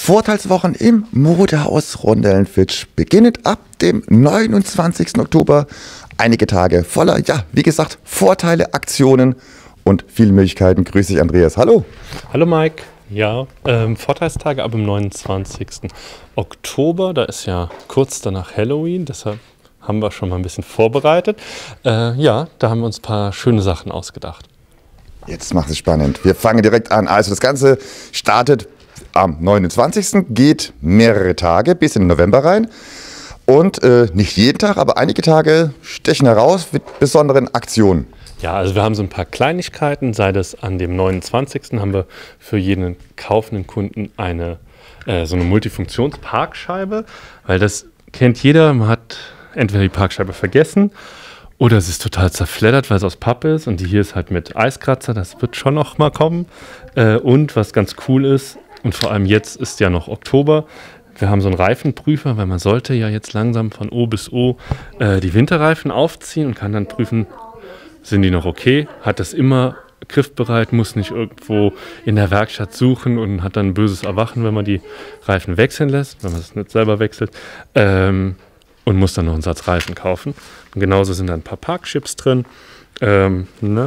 Vorteilswochen im Modehaus Rondellenfitsch beginnen ab dem 29. Oktober. Einige Tage voller, ja, wie gesagt, Vorteile, Aktionen und viele Möglichkeiten. Grüß dich, Andreas. Hallo. Hallo Mike. Ja, Vorteilstage ab dem 29. Oktober. Da ist ja kurz danach Halloween, deshalb haben wir schon mal ein bisschen vorbereitet. Ja, da haben wir uns ein paar schöne Sachen ausgedacht. Jetzt macht es spannend. Wir fangen direkt an. Also das Ganze startet am 29. geht mehrere Tage bis in den November rein. Und nicht jeden Tag, aber einige Tage stechen heraus mit besonderen Aktionen. Ja, also wir haben so ein paar Kleinigkeiten. Sei das an dem 29. haben wir für jeden kaufenden Kunden so eine Multifunktionsparkscheibe, weil das kennt jeder. Man hat entweder die Parkscheibe vergessen oder es ist total zerfleddert, weil es aus Pappe ist. Und die hier ist halt mit Eiskratzer, das wird schon noch mal kommen. Und was ganz cool ist, und vor allem jetzt ist ja noch Oktober, wir haben so einen Reifenprüfer, weil man sollte ja jetzt langsam von O bis O die Winterreifen aufziehen und kann dann prüfen, sind die noch okay, hat das immer griffbereit, muss nicht irgendwo in der Werkstatt suchen und hat dann ein böses Erwachen, wenn man die Reifen wechseln lässt, wenn man es nicht selber wechselt, und muss dann noch einen Satz Reifen kaufen. Und genauso sind da ein paar Parkchips drin, ne?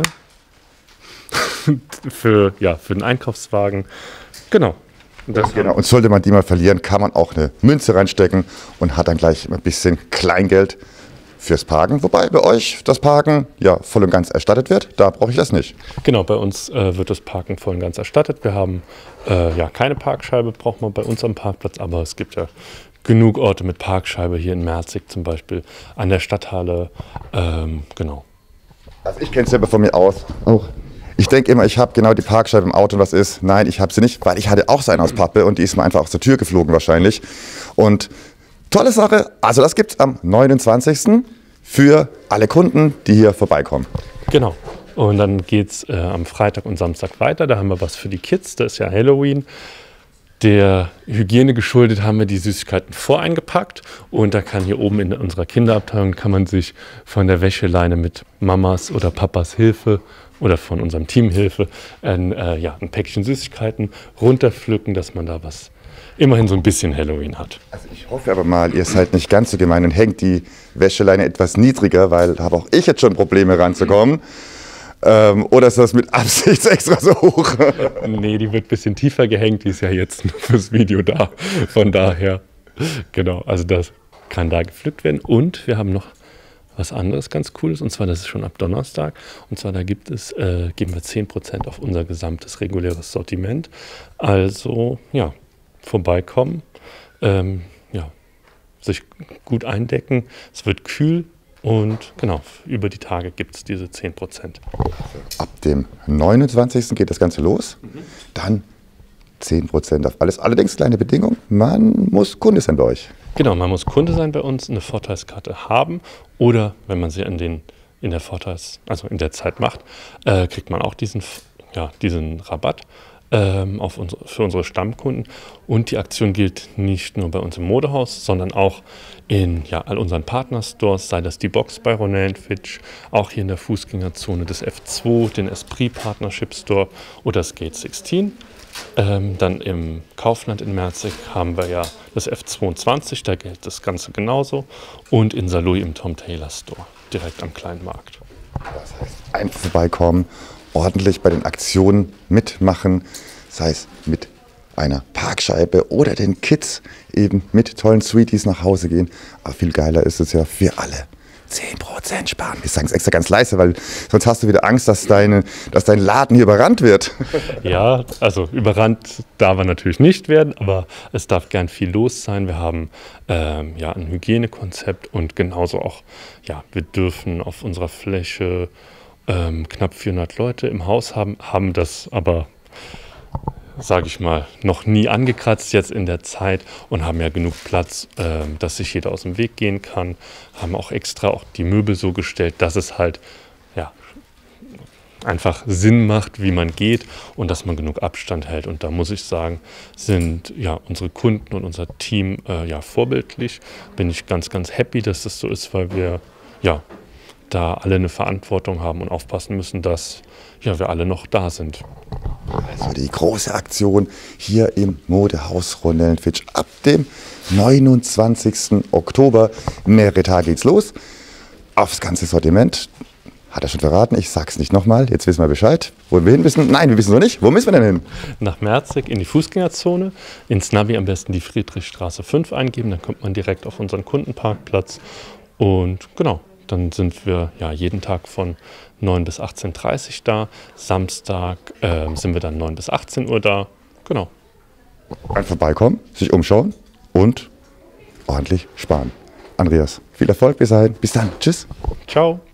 für den Einkaufswagen. Genau. Genau. Und sollte man die mal verlieren, kann man auch eine Münze reinstecken und hat dann gleich ein bisschen Kleingeld fürs Parken. Wobei bei euch das Parken ja voll und ganz erstattet wird. Da brauche ich das nicht. Genau, bei uns wird das Parken voll und ganz erstattet. Wir haben keine Parkscheibe, braucht man bei uns am Parkplatz, aber es gibt ja genug Orte mit Parkscheibe, hier in Merzig zum Beispiel, an der Stadthalle. Genau. Also ich kenne es selber von mir aus. Auch. Ich denke immer, ich habe genau die Parkscheibe im Auto und was ist. Nein, ich habe sie nicht, weil ich hatte auch so eine aus Pappe und die ist mir einfach aus der Tür geflogen wahrscheinlich. Und tolle Sache, also das gibt es am 29. für alle Kunden, die hier vorbeikommen. Genau. Und dann geht es am Freitag und Samstag weiter. Da haben wir was für die Kids, das ist ja Halloween. Der Hygiene geschuldet haben wir die Süßigkeiten voreingepackt und da kann hier oben in unserer Kinderabteilung kann man sich von der Wäscheleine mit Mamas oder Papas Hilfe oder von unserem Team Hilfe ein Päckchen Süßigkeiten runterpflücken, dass man da was immerhin so ein bisschen Halloween hat. Also ich hoffe aber mal, ihr seid nicht ganz so gemein und hängt die Wäscheleine etwas niedriger, weil habe auch ich jetzt schon Probleme ranzukommen. Oder ist das mit Absicht extra so hoch? Nee, die wird ein bisschen tiefer gehängt, die ist ja jetzt nur fürs Video da. Von daher, genau, also das kann da gepflückt werden. Und wir haben noch was anderes ganz Cooles, und zwar, das ist schon ab Donnerstag. Und zwar, da geben wir 10% auf unser gesamtes reguläres Sortiment. Also, ja, vorbeikommen, sich gut eindecken. Es wird kühl. Und genau, über die Tage gibt es diese 10%. Ab dem 29. geht das Ganze los. Dann 10% auf alles. Allerdings kleine Bedingung, man muss Kunde sein bei euch. Genau, man muss Kunde sein bei uns, eine Vorteilskarte haben. Oder wenn man sie in der Zeit macht, kriegt man auch diesen Rabatt für unsere Stammkunden. Und die Aktion gilt nicht nur bei uns im Modehaus, sondern auch in all unseren Partnerstores, sei das die Box bei Rondellenfitsch, auch hier in der Fußgängerzone des F2, den Esprit Partnership Store oder das Gate 16. Dann im Kaufland in Merzig haben wir ja das F22, da gilt das Ganze genauso. Und in Saarlouis im Tom Taylor Store, direkt am kleinen Markt. Das heißt, einfach vorbeikommen, ordentlich bei den Aktionen mitmachen, sei es mit einer Parkscheibe oder den Kids eben mit tollen Sweeties nach Hause gehen. Aber viel geiler ist es ja für alle. 10% sparen. Wir sagen es extra ganz leise, weil sonst hast du wieder Angst, dass dein Laden hier überrannt wird. Ja, also überrannt darf er natürlich nicht werden, aber es darf gern viel los sein. Wir haben ein Hygienekonzept und genauso auch, wir dürfen auf unserer Fläche knapp 400 Leute im Haus haben das aber, sage ich mal, noch nie angekratzt jetzt in der Zeit und haben ja genug Platz, dass sich jeder aus dem Weg gehen kann. Haben auch extra auch die Möbel so gestellt, dass es halt einfach Sinn macht, wie man geht und dass man genug Abstand hält. Und da muss ich sagen, sind unsere Kunden und unser Team vorbildlich. Bin ich ganz, ganz happy, dass das so ist, weil wir da alle eine Verantwortung haben und aufpassen müssen, dass wir alle noch da sind. Also die große Aktion hier im Modehaus Ronellenfitsch ab dem 29. Oktober. Mehrere Tage geht's los. Aufs ganze Sortiment. Hat er schon verraten, ich sag's nicht nochmal. Jetzt wissen wir Bescheid. Wo wir hin müssen? Nein, wir wissen noch nicht. Wo müssen wir denn hin? Nach Merzig in die Fußgängerzone. Ins Navi am besten die Friedrichstraße 5 eingeben. Dann kommt man direkt auf unseren Kundenparkplatz. Und genau, dann sind wir ja jeden Tag von 9 bis 18:30 Uhr da. Samstag sind wir dann 9 bis 18 Uhr da. Genau. Einfach vorbeikommen, sich umschauen und ordentlich sparen. Andreas, viel Erfolg bis dahin. Bis dann. Tschüss. Ciao.